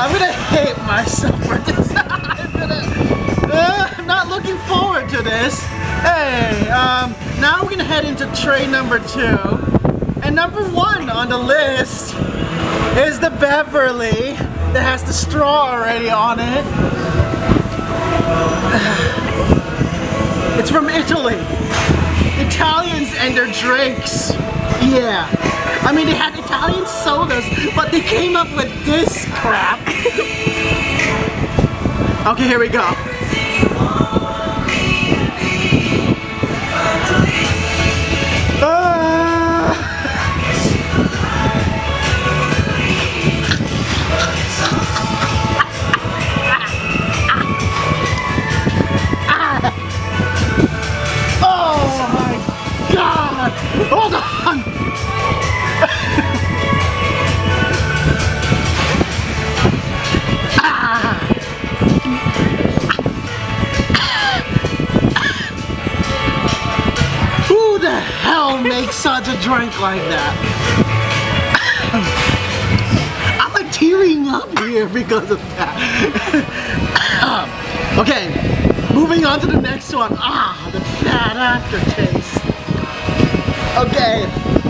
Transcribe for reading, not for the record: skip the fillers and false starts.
I'm gonna hate myself for this. I'm not looking forward to this. Hey, now we're gonna head into tray number 2. And number 1 on the list is the Beverly that has the straw already on it. It's from Italy. Italians and their drinks. Yeah. I mean, they had Italian sodas, but they came up with this crap. Okay, here we go. Hold on! Who the hell makes such a drink like that? I'm like tearing up here because of that. Okay, moving on to the next one. The bad aftertaste. Okay.